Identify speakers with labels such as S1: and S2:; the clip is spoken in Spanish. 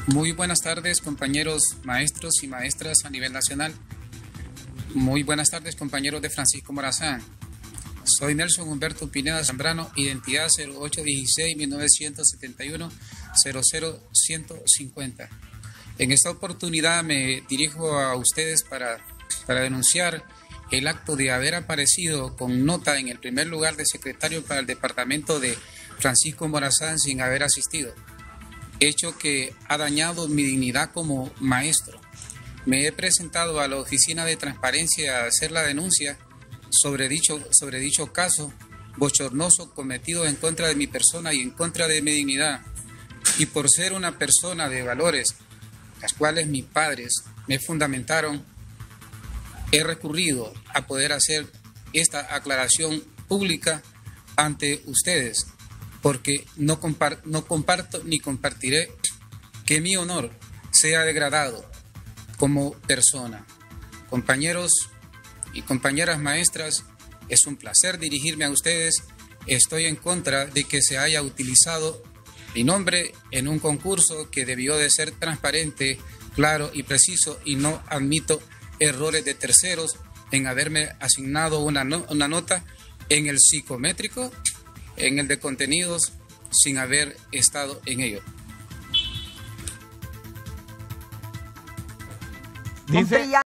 S1: Muy buenas tardes, compañeros maestros y maestras a nivel nacional. Muy buenas tardes, compañeros de Francisco Morazán. Soy Nelson Humberto Pineda Zambrano, identidad 0816-1971-00150. En esta oportunidad me dirijo a ustedes para denunciar el acto de haber aparecido con nota en el primer lugar de secretario para el departamento de Francisco Morazán sin haber asistido, hecho que ha dañado mi dignidad como maestro. Me he presentado a la Oficina de Transparencia a hacer la denuncia sobre dicho caso bochornoso cometido en contra de mi persona y en contra de mi dignidad. Y por ser una persona de valores, las cuales mis padres me fundamentaron, he recurrido a poder hacer esta aclaración pública ante ustedes, porque no comparto ni compartiré que mi honor sea degradado como persona. Compañeros y compañeras maestras, es un placer dirigirme a ustedes. Estoy en contra de que se haya utilizado mi nombre en un concurso que debió de ser transparente, claro y preciso, y no admito errores de terceros en haberme asignado una nota en el psicométrico, en el de contenidos, sin haber estado en ello.
S2: Dice